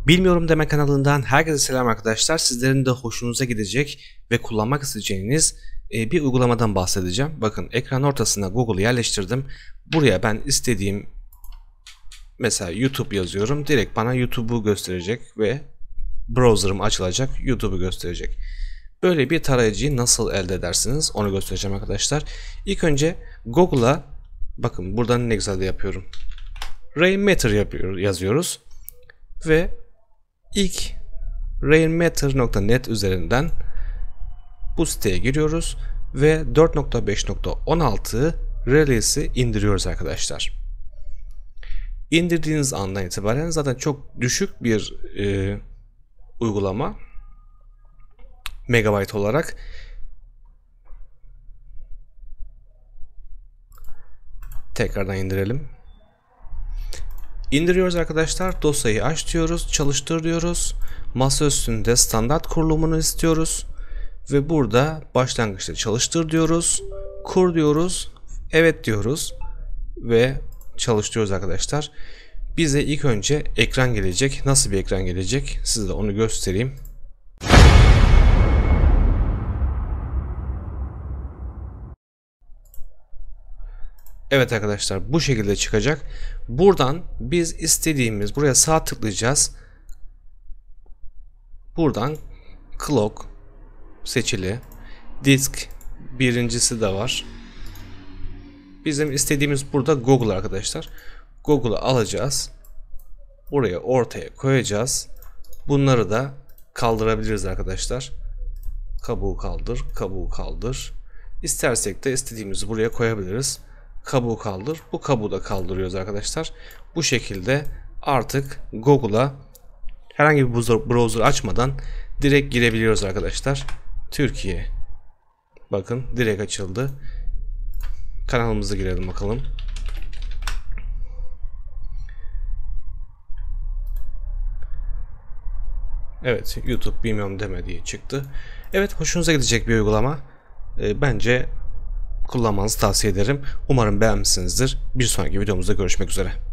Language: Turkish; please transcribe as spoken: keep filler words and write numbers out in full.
Bilmiyorum Deme kanalından herkese selam arkadaşlar. Sizlerin de hoşunuza gidecek ve kullanmak isteyeceğiniz bir uygulamadan bahsedeceğim. Bakın ekran ortasına Google'ı yerleştirdim. Buraya ben istediğim mesela YouTube yazıyorum. Direkt bana YouTube'u gösterecek ve browser'ım açılacak. YouTube'u gösterecek. Böyle bir tarayıcıyı nasıl elde edersiniz onu göstereceğim arkadaşlar. İlk önce Google'a bakın buradan ne güzel de yapıyorum. Rainmeter yapıyor, yazıyoruz ve ilk rainmeter nokta net üzerinden bu siteye giriyoruz ve dört nokta beş nokta on altı release'i indiriyoruz arkadaşlar. İndirdiğiniz andan itibaren zaten çok düşük bir e, uygulama megabayt olarak. Tekrardan indirelim. İndiriyoruz arkadaşlar. Dosyayı aç diyoruz. Çalıştır diyoruz. Masa üstünde standart kurulumunu istiyoruz. Ve burada başlangıçta çalıştır diyoruz. Kur diyoruz. Evet diyoruz. Ve çalıştırıyoruz arkadaşlar. Bize ilk önce ekran gelecek. Nasıl bir ekran gelecek? Size de onu göstereyim. Evet arkadaşlar, bu şekilde çıkacak. Buradan biz istediğimiz, buraya sağ tıklayacağız. Buradan clock seçili. Disk birincisi de var. Bizim istediğimiz burada Google arkadaşlar. Google'ı alacağız. Buraya ortaya koyacağız. Bunları da kaldırabiliriz arkadaşlar. Kabuğu kaldır, kabuğu kaldır. İstersek de istediğimizi buraya koyabiliriz. Kabuğu kaldır. Bu kabuğu da kaldırıyoruz arkadaşlar. Bu şekilde artık Google'a herhangi bir browser açmadan direkt girebiliyoruz arkadaşlar. Türkiye. Bakın direkt açıldı. Kanalımıza girelim bakalım. Evet, YouTube bilmiyorum deme diye çıktı. Evet, hoşunuza gidecek bir uygulama. E, bence kullanmanızı tavsiye ederim. Umarım beğenmişsinizdir. Bir sonraki videomuzda görüşmek üzere.